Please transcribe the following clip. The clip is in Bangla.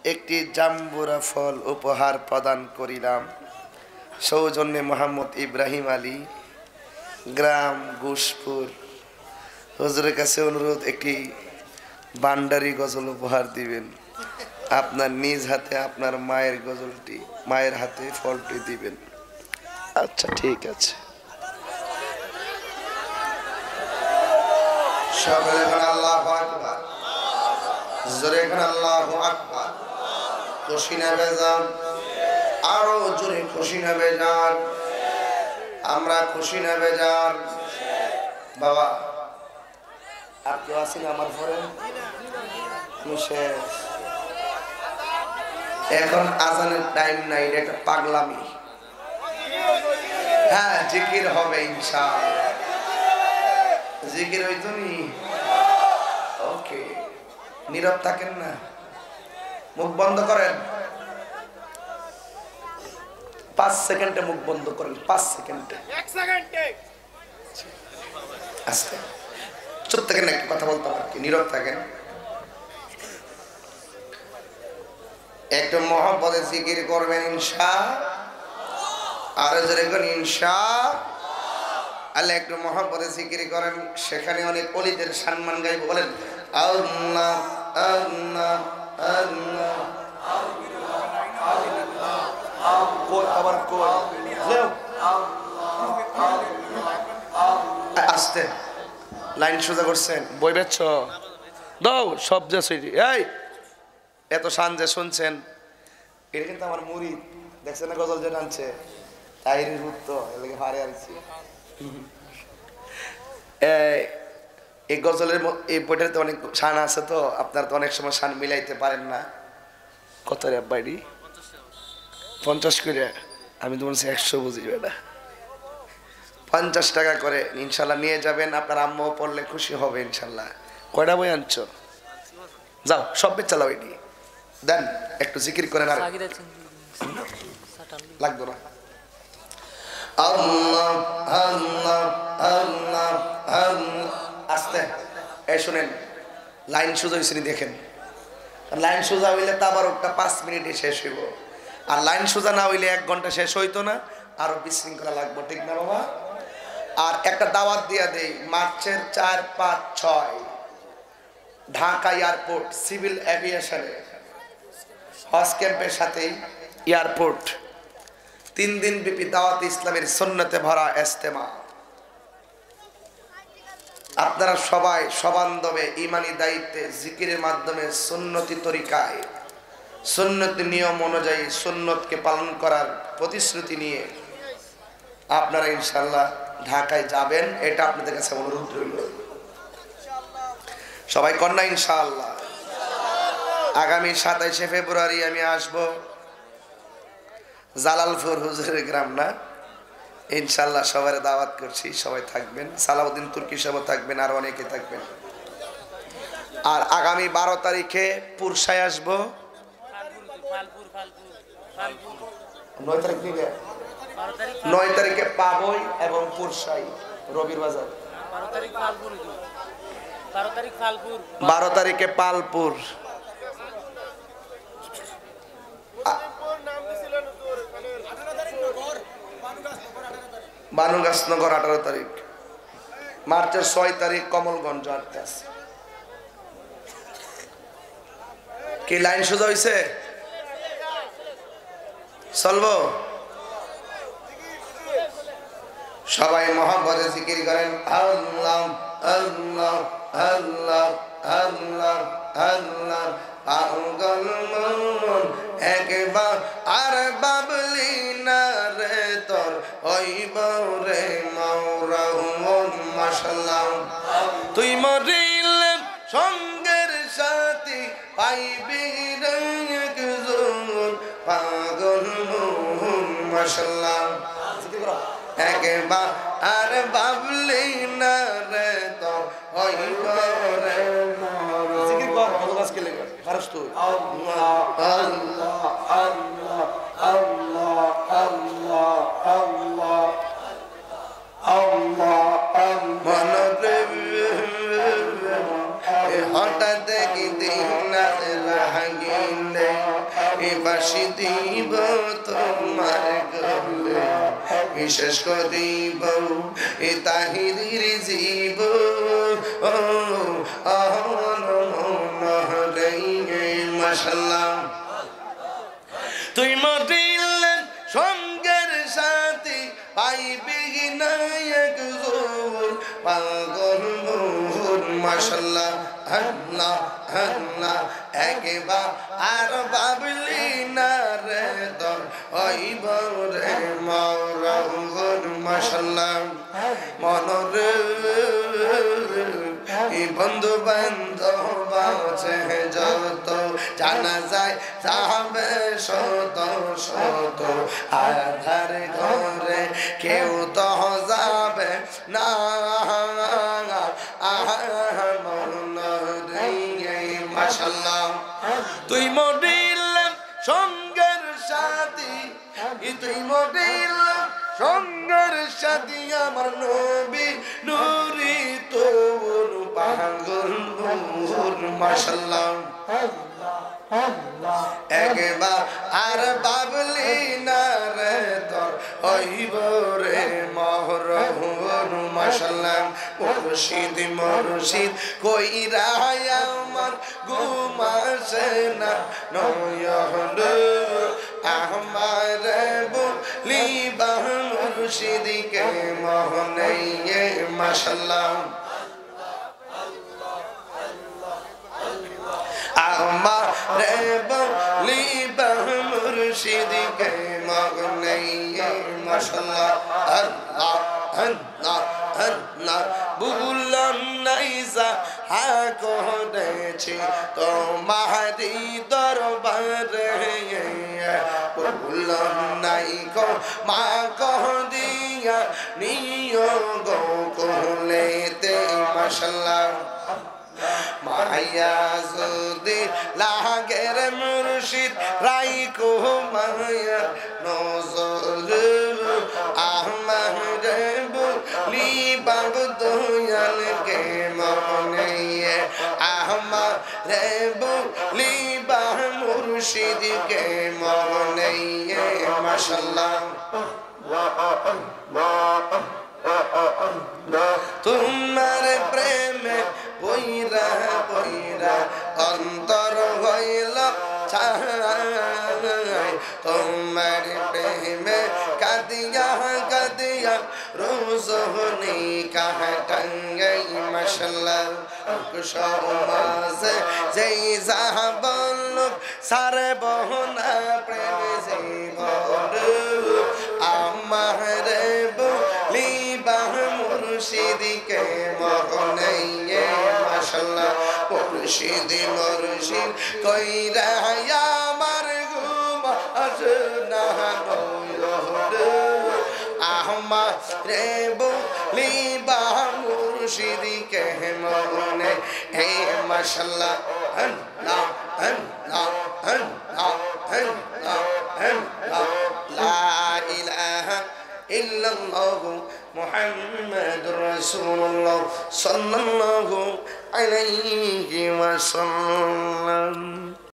একটি জাম্বুরা ফল উপহার প্রদান করিলাম সৌজন্যে মোহাম্মদ ইব্রাহিম আলী, গ্রাম ঘোষপুর। হুজুরের কাছে অনুরোধ, একটি বান্ডারি গজল উপহার দিবেন। আপনার নিজ হাতে আপনার মায়ের গজলটি, মায়ের হাতে ফলটি দিবেন। আচ্ছা, ঠিক আছে। সকলে আল্লাহু আকবার, জোরে আল্লাহু আকবার। খুশি না বেজান? আরো জোরে খুশি না বেজান? আমরা খুশি না বেজান? বাবা আর কেউ আছেন আমার পরে? এখন আজানের টাইম নাই, এটা পাগলামি। হ্যাঁ, জিকির হবে ইনশাআল্লাহ। জিকির হইতো নি? ওকে, নীরব থাকেন না, মুখ বন্ধ করেন। 5 সেকেন্ডে মুখ বন্ধ করেন, 5 সেকেন্ডে, 1 সেকেন্ডে। আস্তে চুপ থাকেন, একটু কথা বলতে হবে, নীরব থাকেন। একটু মহব্বতে জিকির করবেন ইনশাআল্লাহ। আর জোরে কোন ইনশাআল্লাহ। একটু মহব্বতে জিকির করেন, সেখানে অনেক ওলিদের সম্মান গাইব। বলেন আল্লাহ আল্লাহ আল্লাহ। আবার আস্তে লাইন সোজা করছেন, বই বেচ্ছ দাও সব যে এই এত শান যে শুনছেন, এটা কিন্তু আমার মুরিদ, দেখছেন না গজল যে টানছে, তাইরির উত্তর এলাকা হারে আসছি। এই গজলের এই বইটাতে অনেক শান আছে, তো আপনারা তো অনেক সময় শান মিলাইতে পারেন না। কত রে বাইডি? 50 করে। আমি তো বলছি 100 বুঝিবে না, 50 টাকা করে ইনশাল্লাহ নিয়ে যাবেন। আপনার আম্মাও পড়লে খুশি হবে ইনশাল্লাহ। কয়টা বই আনছো? যাও সব বেচ চালাও, এটি দেন, একটু জিকির করেন। আর লাগতো না। আল্লাহ আল্লাহ আল্লাহ আল্লাহ। আস্তে এই শুনেন, লাইন সোজা হয়েছে দেখেন। লাইন সোজা হইলে তা আবার ওটা 5 মিনিটে শেষ হইব, আর লাইন সোজা না হইলে 1 ঘন্টা শেষ হইতো না, আরো বিশৃঙ্খলা লাগবে, ঠিক না বাবা? আর একটা দাওয়াত দিয়া দেই, মার্চের 4, 5, 6 ঢাকা এয়ারপোর্ট সিভিল এভিয়েশনে হজ ক্যাম্পের সাথেই এয়ারপোর্ট 3 দিন ব্যাপী দাওয়াত ইসলামের সুন্নতে ভরা ইজতেমা। আপনারা সবাই সবান্ধবে ইমানি দায়িত্বে জিকিরের মাধ্যমে সুন্নতি তরিকায় সুন্নতি নিয়ম অনুযায়ী সুন্নতকে পালন করার প্রতিশ্রুতি নিয়ে আপনারা ইনশাআল্লাহ ঢাকায় যাবেন, এটা আপনাদের কাছে অনুরোধ রইল। সবাই কন্যা ইনশাআল্লাহ। আগামী 27শে ফেব্রুয়ারি আমি আসব জালালপুর হুজুরের গ্রাম, না ইনশাআল্লাহ সবাই দাওয়াত করছি, সবাই থাকবেন। সালাউদ্দিন তুর্কি সাহেব থাকবেন, আর অনেকে থাকবেন। আর আগামী 12 তারিখে পুরসায় আসব। 9 তারিখে পাবই এবং পুরসাই রবির বাজার। 12 তারিখে পালপুর। বানুগাছনগর 18 তারিখ। মার্চের 6 তারিখ কমলগঞ্জ। কি লাইন সোজা হয়েছে? চলবো? সবাই মহব্বতে জিকির করেন আল্লাহ আল্লাহ আল্লাহ আল্লাহ আল্লাহ। পাগল মন একবার আর বাবলি না রে, তোর হইব রে মাওরাউন মাশাআল্লাহ। তুই মরিলে সঙ্গের সাথী পাইবি রে একজন, পাগল মন মাশাআল্লাহ। একবার আর বাবলি না রে, তোর হইব রে আল্লাহ আল্লাহ আল্লাহ আল্লাহ আল্লাহ আল্লাহ আল্লাহ আল্লাহ। হঠাৎ কি দিন রাগিলে বাসি দিব তোমার গলে বিশেষ করিব এ তাহিরির জীব মাশাআল্লাহ তুই মরিলেন সঙ্গের সাথী পাইবি নায়ক জোর পাগল মোহন মাশাআল্লাহ আল্লাহ আল্লাহ একবার আর ভাবলি না রে তোর হইব রে মরহুন মাশাআল্লাহ মনরে বন্ধু বান্ধব আছে যত জানা যায় যাবে শত শত আধার ঘরে কেউ তো যাবে না মাশাআল্লাহ তুই মরিলাম সঙ্গের সাথী তুই মরিলাম সঙ্গের সাথী আমার নবী নুরি তোর পাগল মাশাআল্লাহ একবার আর বাবলি না রে তোর হইব রে মরহুন মাশাআল্লাহ মুর্শিদ মুর্শিদ কইরা আমার ঘুমাসে না নয়ন আমার বলি বাহ মুর্শিদ কে মোহনে মাশাআল্লাহ আমার বলি বাহ মুর্শিদ কে মোহনে মাশাআল্লাহ আল্লাহ আল্লাহ আল্লাহ বুলাম নাইসা হা করেছি তোমারি দরবারে বুলাম নাই কো মা কহ দিয়া নিয় গো কোলেতে মাশাআল্লাহ মায়া যদি লাগের মুর্শিদ রাইকো মায়া নজর আমার বলি বাব দয়াল কে মনে আমার বলি বাহ মুর্শিদ কে মনে মাশাআল্লাহ তোমার প্রেমে বইরা বইরা অন্তর হইল ছাই তোমার প্রেমে কাদিয়া কাদিয়া রোজনি কাটাঙ্গাই মাশাআল্লাহ সমাজে যেই যাবল সারে বহনা প্রেম জীবন আমার বলি বাহ মুর্শিদ কে মনে মাশাআল্লাহ মুর্শিদ মুর্শিদ কইরা আমার ঘুম আসনা আমার বলি বাহ মুর্শিদ কে মনে হে মাশাআল্লাহ আল্লাহ আল্লাহ আল্লাহ আল্লাহ আল্লাহ লা ইলাহা ইল্লাল্লাহু মুহাম্মাদুর রাসূলুল্লাহ সাল্লাল্লাহু আলাইহি ওয়াসাল্লাম।